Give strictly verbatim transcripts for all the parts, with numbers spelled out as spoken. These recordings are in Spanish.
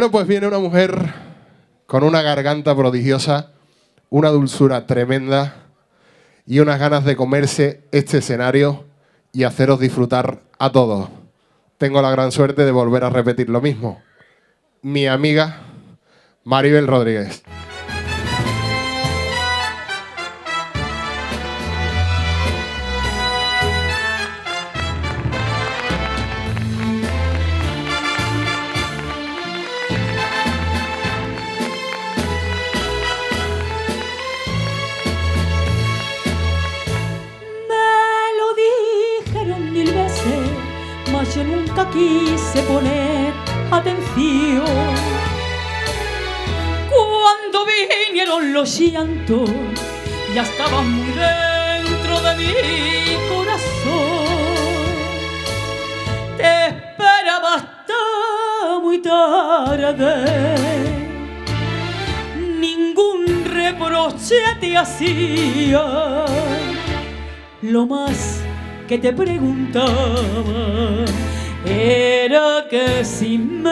Bueno, pues viene una mujer con una garganta prodigiosa, una dulzura tremenda y unas ganas de comerse este escenario y haceros disfrutar a todos. Tengo la gran suerte de volver a repetir lo mismo. Mi amiga Maribel Rodríguez. Yo nunca quise poner atención. Cuando vinieron los llantos, ya estaban muy dentro de mi corazón. Te esperaba hasta muy tarde, ningún reproche te hacía. Lo más que te preguntaba era que si me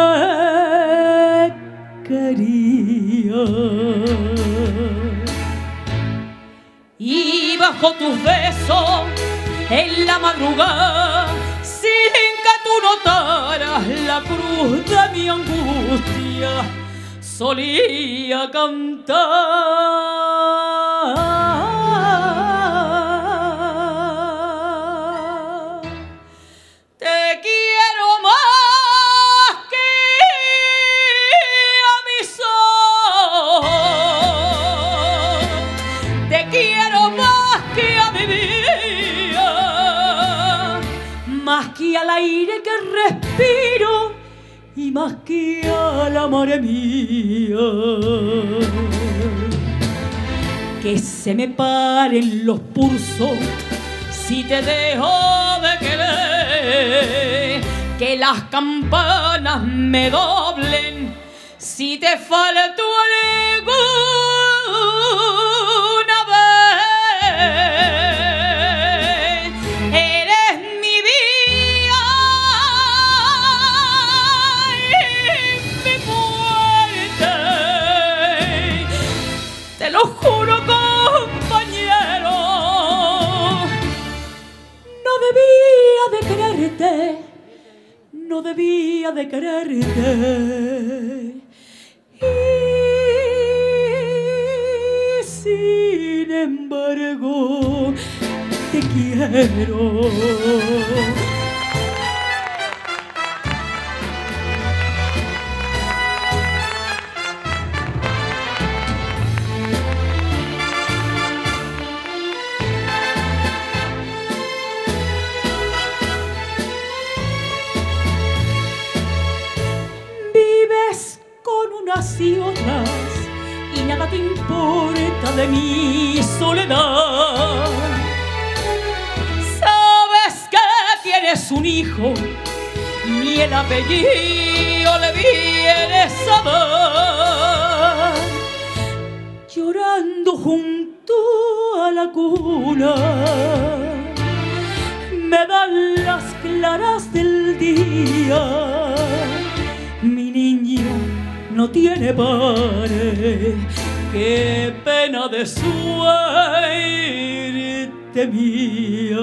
quería. Y bajo tus besos en la madrugada, sin que tú notaras la cruz de mi angustia, solía cantar. Más que al aire que respiro y más que a la madre mía. Que se me paren los pulsos si te dejo de querer. Que las campanas me doblen si te falto alguna vez. Lo juro, compañero, no debía de quererte, no debía de quererte. Y sin embargo, te quiero. Y otras, y nada te importa de mi soledad. Sabes que tienes un hijo, ni el apellido le vienes a dar. Llorando junto a la cuna, me dan las claras del día. Mi niño no tiene padre, qué pena de suerte mía.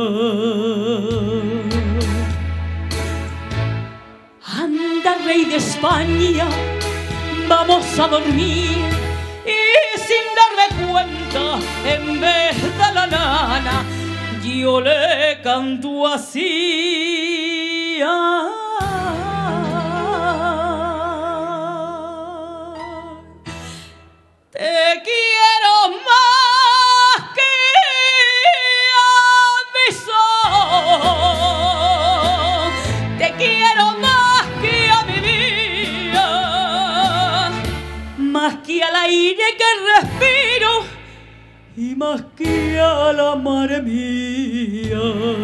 Anda, rey de España, vamos a dormir. Y sin darme cuenta, en vez de la nana, yo le canto así. Te quiero más que a mis ojos, te quiero más que a mi vida, más que al aire que respiro y más que a la madre mía.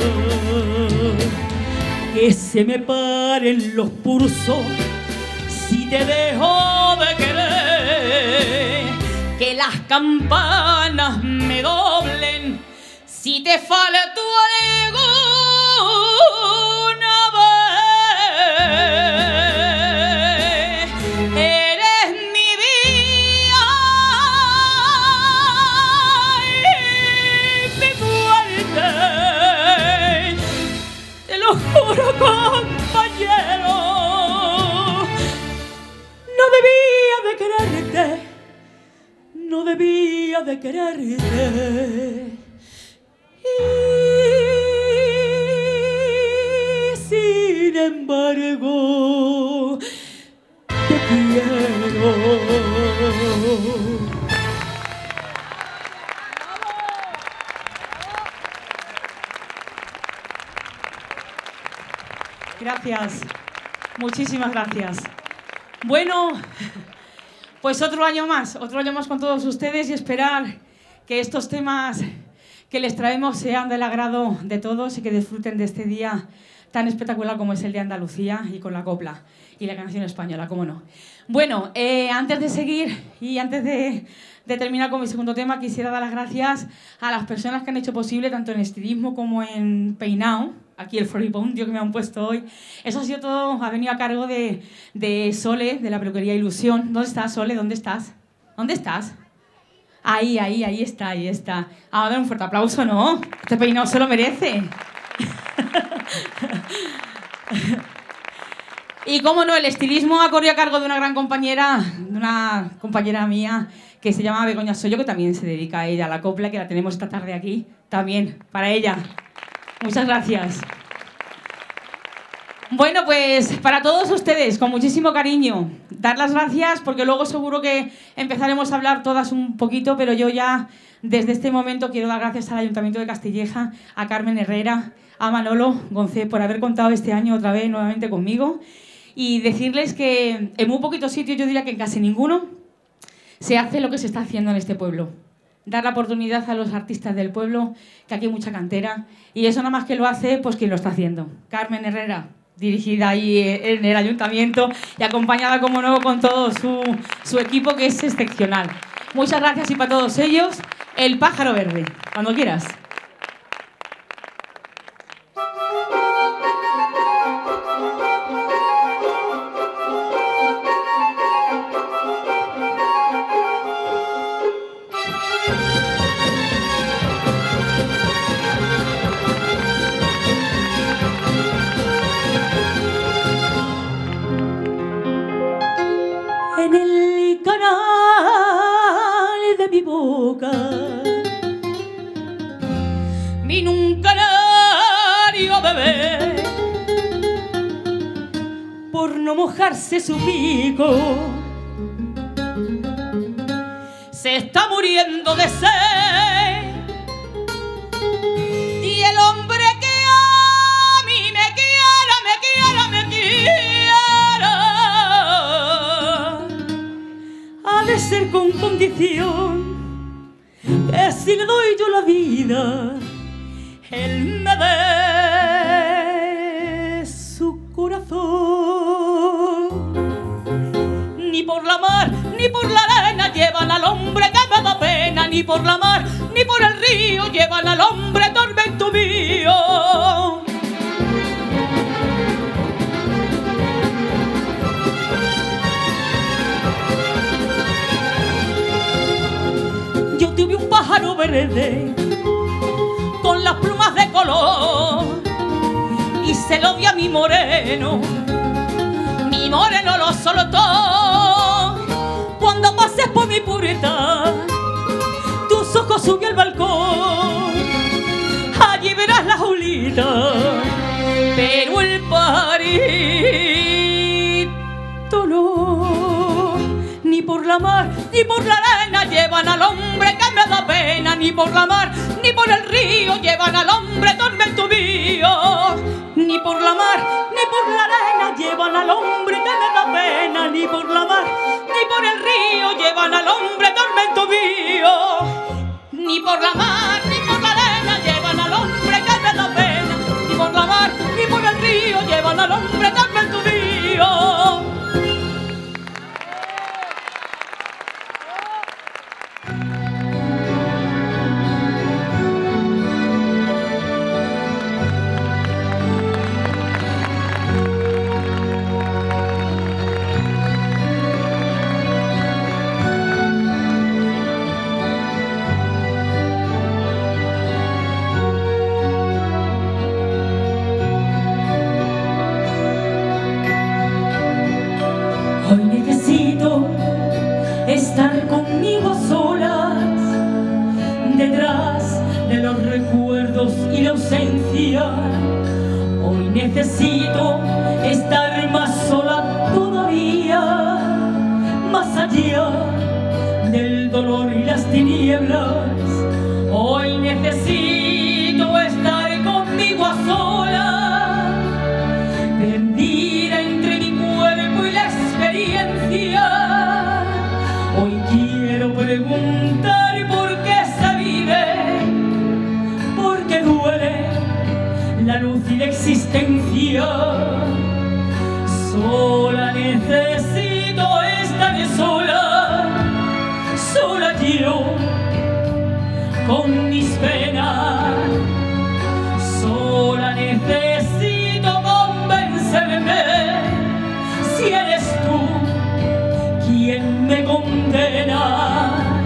Que se me paren los pulsos si te dejo de querer. Que las campanas me doblen si te falto alguna vez. alegría de quererte. Y sin embargo, te quiero. Gracias, muchísimas gracias. Bueno, pues otro año más, otro año más con todos ustedes y esperar que estos temas que les traemos sean del agrado de todos y que disfruten de este día tan espectacular como es el de Andalucía y con la copla y la canción española, cómo no. Bueno, eh, antes de seguir y antes de, de terminar con mi segundo tema, quisiera dar las gracias a las personas que han hecho posible, tanto en estilismo como en peinado, aquí el floripondio que me han puesto hoy. Eso ha sido todo, ha venido a cargo de, de Sole, de la peluquería Ilusión. ¿Dónde estás, Sole? ¿Dónde estás? ¿Dónde estás? Ahí, ahí, ahí está, ahí está. Vamos a dar un fuerte aplauso, ¿no? Este peinado se lo merece. Y cómo no, el estilismo ha corrido a cargo de una gran compañera, de una compañera mía que se llama Begoña Soyo, que también se dedica a ella a la copla, que la tenemos esta tarde aquí, también, para ella. Muchas gracias. Bueno, pues para todos ustedes, con muchísimo cariño, dar las gracias porque luego seguro que empezaremos a hablar todas un poquito, pero yo ya desde este momento quiero dar gracias al Ayuntamiento de Castilleja, a Carmen Herrera, a Manolo González por haber contado este año otra vez nuevamente conmigo y decirles que en muy poquitos sitios, yo diría que en casi ninguno, se hace lo que se está haciendo en este pueblo. Dar la oportunidad a los artistas del pueblo, que aquí hay mucha cantera, y eso nada más que lo hace pues quien lo está haciendo. Carmen Herrera, dirigida ahí en el ayuntamiento y acompañada, como no, con todo su, su equipo, que es excepcional. Muchas gracias y para todos ellos, el pájaro verde, cuando quieras. En el canal de mi boca vino un canario a beber, por no mojarse su pico se está muriendo de sed, y el hombre que a mí me quiera, me quiera, me quiera, ha de ser con condición que si le doy yo la vida, él me dé su corazón. Ni por la mar, ni por la arena llevan al hombre que me da pena, ni por la mar, ni por el río llevan al hombre tormento mío. Yo tuve un pájaro verde con las plumas de color y se lo di a mi moreno, mi moreno lo soltó. Cuando pases por mi puerta, tus ojos suben al balcón, allí verás la jaulita, pero el pajarito no. Ni por la mar, ni por la arena llevan al hombre que me da pena, ni por la mar, ni por el río llevan al hombre tormento mío. Ni por la mar, ni por la arena llevan al hombre que me da pena, ni por la mar, ni por el río llevan al hombre tormento mío. Ni por la mar, ni por la arena llevan al hombre que me da pena, ni por la mar, ni por el río llevan al hombre tormento mío. recuerdos y la ausencia. Hoy necesito estar más sola todavía, más allá del dolor y las tinieblas. Hoy necesito estar conmigo a solas, perdida entre mi cuerpo y la experiencia. Hoy quiero preguntar por qué se vive, por qué duele la luz y la existencia. Sola necesito estar sola, sola yo con mis penas. Sola necesito convencerme si eres tú quien me condena.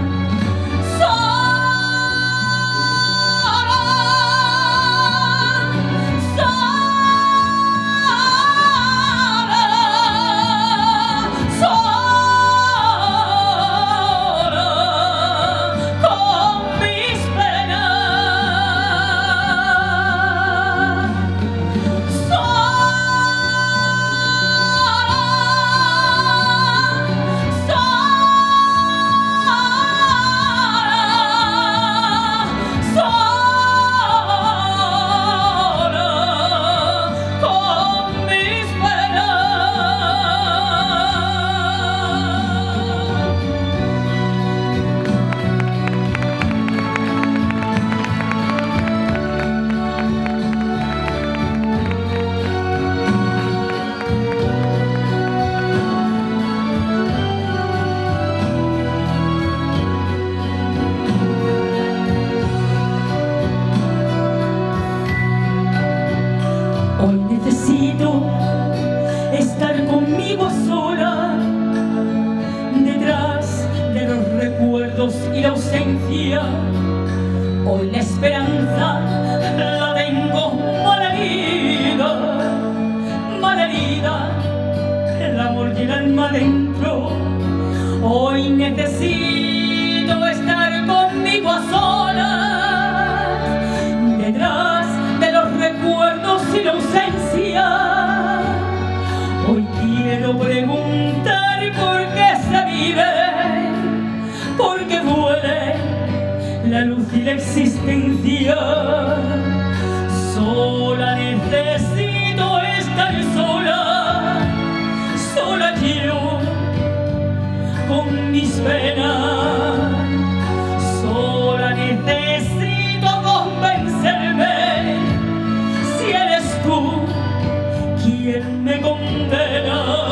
Y la ausencia. Hoy la esperanza la tengo malherida, malherida, el amor y el alma dentro. Hoy necesito estar conmigo a solas, detrás de los recuerdos y la ausencia. Hoy quiero preguntar por qué se vive, porque duele la luz y la existencia. Sola necesito estar sola, sola yo con mis penas. Sola necesito convencerme si eres tú quien me condena.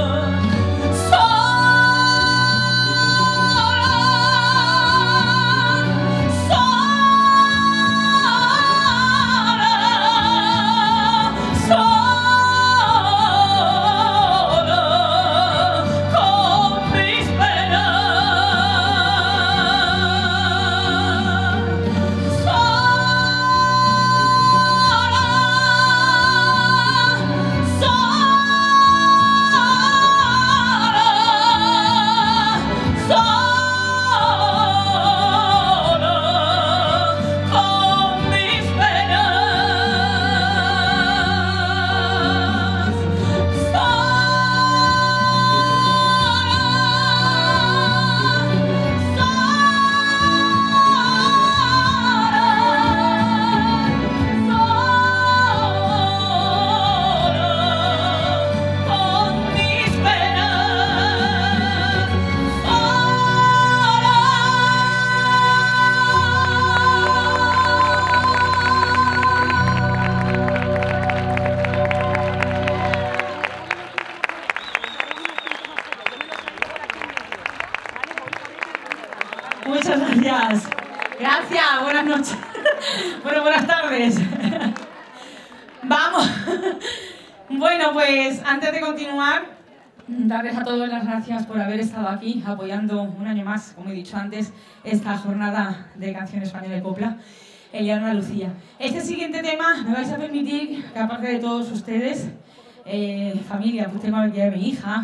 Muchas gracias. Gracias, buenas noches. Bueno, buenas tardes. Vamos. Bueno, pues antes de continuar, darles a todos las gracias por haber estado aquí apoyando un año más, como he dicho antes, esta jornada de canción española y copla en Llano Andalucía. Este siguiente tema me vais a permitir que, aparte de todos ustedes, eh, familia, pues tengo aquí a mi hija.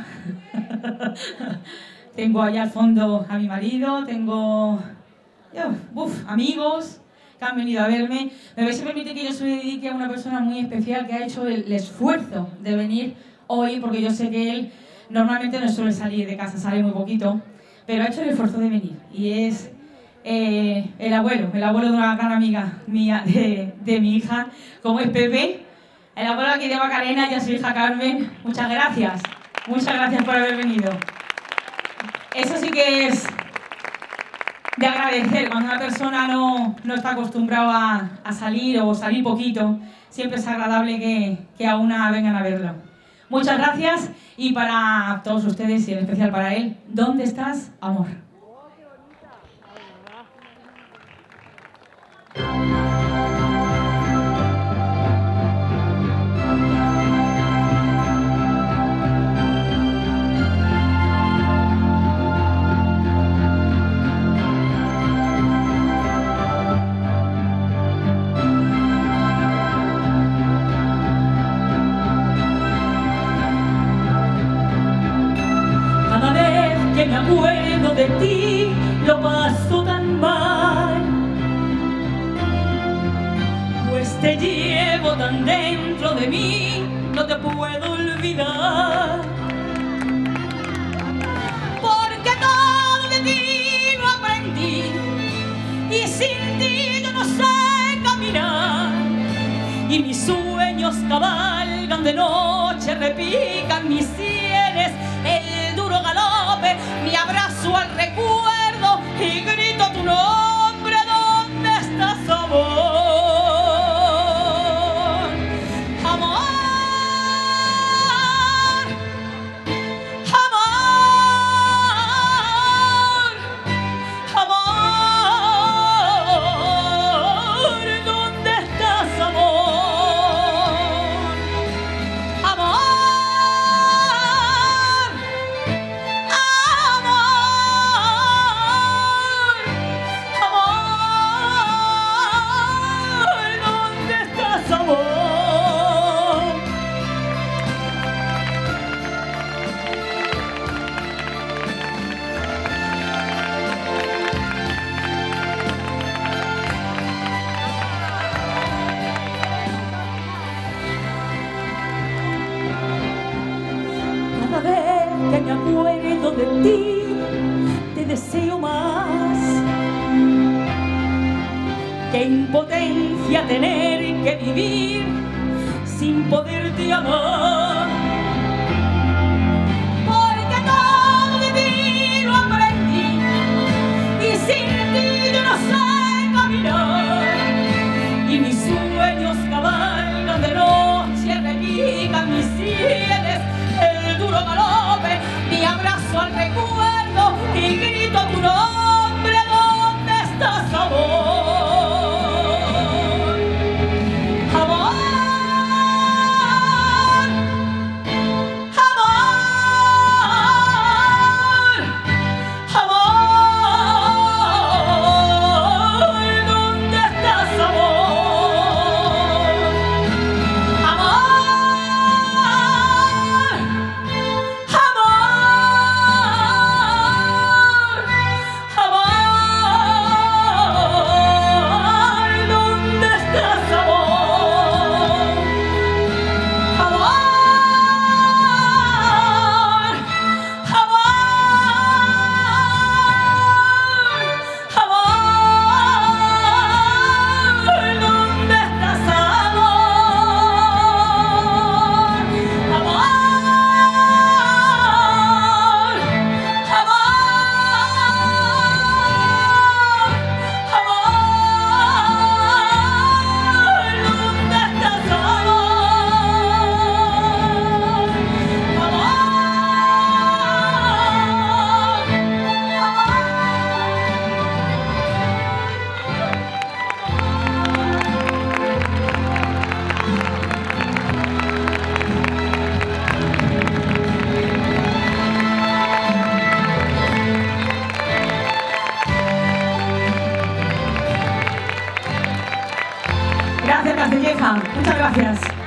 Tengo allá al fondo a mi marido, tengo uf, amigos, que han venido a verme. Me vais a permitir que yo se lo dedique a una persona muy especial que ha hecho el, el esfuerzo de venir hoy, porque yo sé que él normalmente no suele salir de casa, sale muy poquito, pero ha hecho el esfuerzo de venir. Y es eh, el abuelo, el abuelo de una gran amiga mía, de, de mi hija, como es Pepe, el abuelo aquí de Macarena y a su hija Carmen. Muchas gracias, muchas gracias por haber venido. Eso sí que es de agradecer, cuando una persona no, no está acostumbrada a, a salir o salir poquito, siempre es agradable que, que a una vengan a verlo. Muchas gracias, y para todos ustedes y en especial para él, ¿dónde estás, amor? Me acuerdo de ti, lo paso tan mal, pues te llevo tan dentro de mí, no te puedo olvidar, porque todo de ti lo aprendí y sin ti yo no sé caminar, y mis sueños cabalgan de noche, repican mis sienes el duro galope, mi abrazo al recuerdo y grito tu nombre. ¿Dónde estás, amor? Amor, amor, amor, ¿dónde estás, amor? Amor. Cada vez que me acuerdo de ti, te deseo más. Qué impotencia tener que vivir sin poderte amar, porque todo de ti lo aprendí y sin ti yo no sé caminar, y mis sueños cabalgan de noche, repican mis sienes el duro galope, mi abrazo al recuerdo y grito tu nombre. ¿Dónde estás, amor? Gracias, Castilleja. Muchas gracias.